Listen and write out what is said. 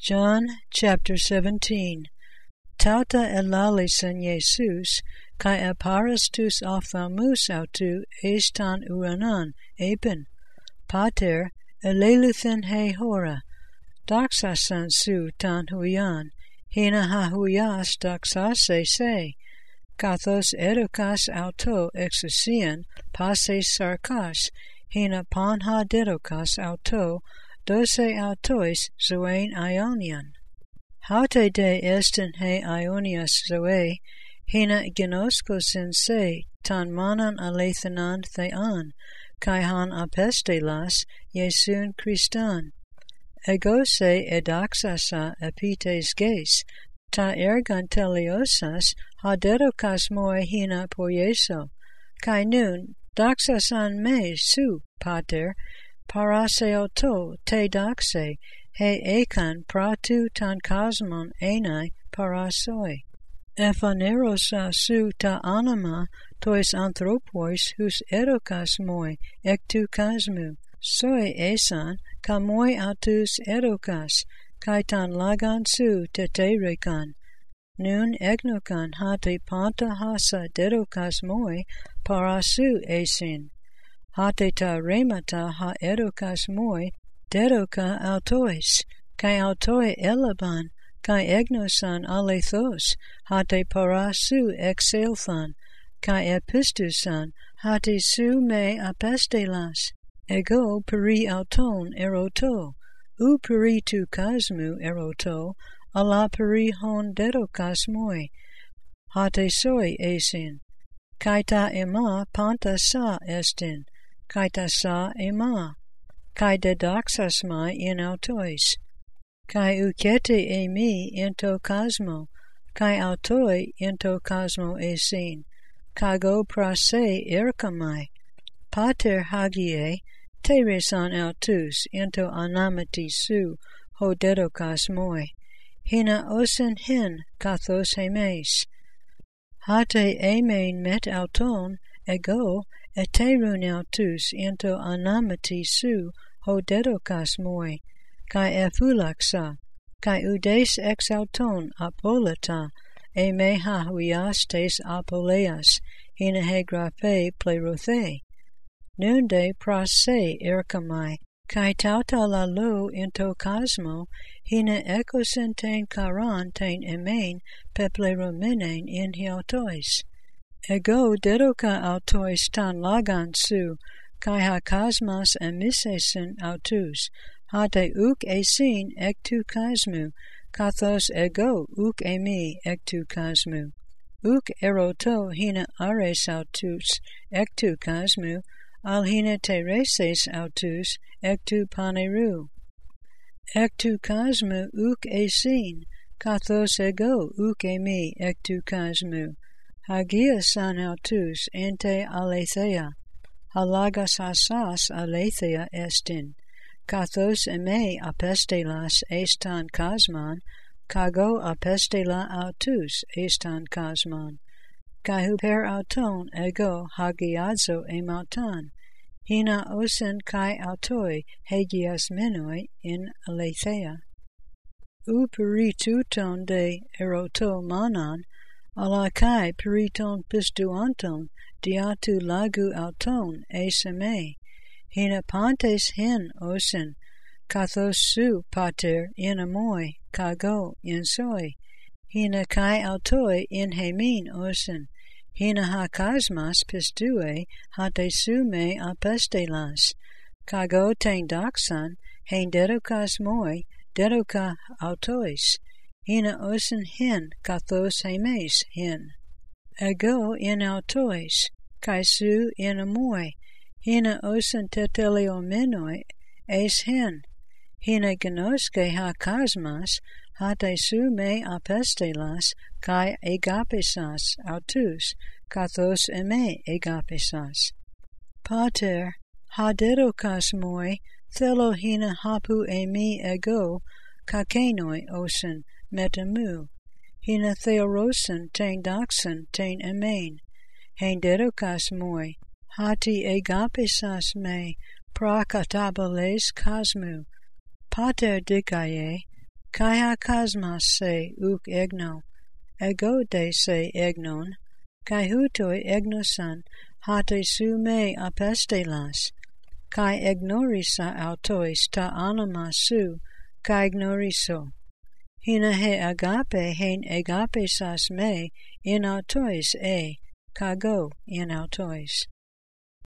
John chapter 17. Tauta elalison Jesus, kai aparastus ophthalmus autu estan uranan, epen, pater, eleluthen he hora, doxasan su tan huyan, hina ha huyas doxase se, kathos edukas auto exousian, passe sarkas, hina panha dedokas auto, dose autois zoein Ionian. Haute de estin he Ionias zoe, hina genoskosin se, tan manan alethanan thean, kai han apestelas, Iesun Christan. Ego se edaxasa epites ges, ta ergan teleosas, ha dedokas moi hina poieso, kai nun, doxasan me su, pater, paraseoto te doxe, he ekan pratu tan cosmon enai parasoi. Ephanerosa su ta anima tois anthropois hus edokas moi ektu cosmu, soi esan ka moi autus edokas, kai tan lagan su te rekan. Nun egnokan hate panta hasa dedokas moi parasu esin. Hate ta remata ha edokas moi, dedoka autois, kai autoi elaban, kai egnosan alethos, hate parasu exelthan, kai epistusan, hate su me apestelas, ego peri auton eroto, u peri tu cosmu eroto, ala peri hon dedokas moi, hate soi esin, kai ta ema panta sa estin, kai ta sa ema, kai dedoxas mai in autois, kai ukete emi into cosmo, kai autoi into cosmo esin, kago prase erkamai, pater hagie, te resan autus into anamati su, ho dedokas moi, hina osen hin kathos hemes, hate emein met auton, ego, eterun autus into anamati su, ho dedokas moi, kai ephulaxa, kai udes ex auton apolata, e me ha huias tes apoleas, hina he grape plerothe. Nunde prase erkamai, kai tauta la lo into cosmo, hina ecosenten karan ten emein peplerominen in hiotois. Ego dedoka autois tan lagan su, kai ha cosmos emisesen autus, hate uk esin ektu cosmu, kathos ego uk emi ektu cosmu. Uk eroto hina ares autus ektu cosmu, al hina tereses autus ektu paneru. Ektu cosmu uk esin, kathos ego uk emi ektu cosmu. Hagia san autus ente aletheia, halagas asas aletheia estin, kathos eme apestelas estan cosman, kago apestela autus estan cosman, kai per auton ego hagiazo emautan, hina osen kai autoi hagias menoi in aletheia. U perituton de eroto manan, ala kai periton pistuanton diatu lagu auton esame, hina pantes hen osen, kathos su pater in amoi, kago in soi, hina kai autoi in hemin osen, hina ha cosmas pistue hate su me apestelas, kago ten doxan, hen dedokas moi, dedoka autois, hina osen hen kathos hemes hen. Ego in autois, kai su in amoi, hina osen teteleomenoi es hen, hina genoske ha cosmas, hate su me apestelas, kai egapesas autus, kathos eme egapesas. Pater, ha dedokas moi, thelo hina hapu emi ego, kakenoi osen, metamu, hina theorosen ten doxan ten emein, hen dedokas moi, hati egapesas me, prakataboles cosmu, pater dikaye, kai hakasmas se uk egno, ego de se egnon, kai hutoi egnosan hate su me apestelas, kai egnorisa autois ta anima su, kai ignoriso. Hina he agape hen agapesas me in autois kago in autois.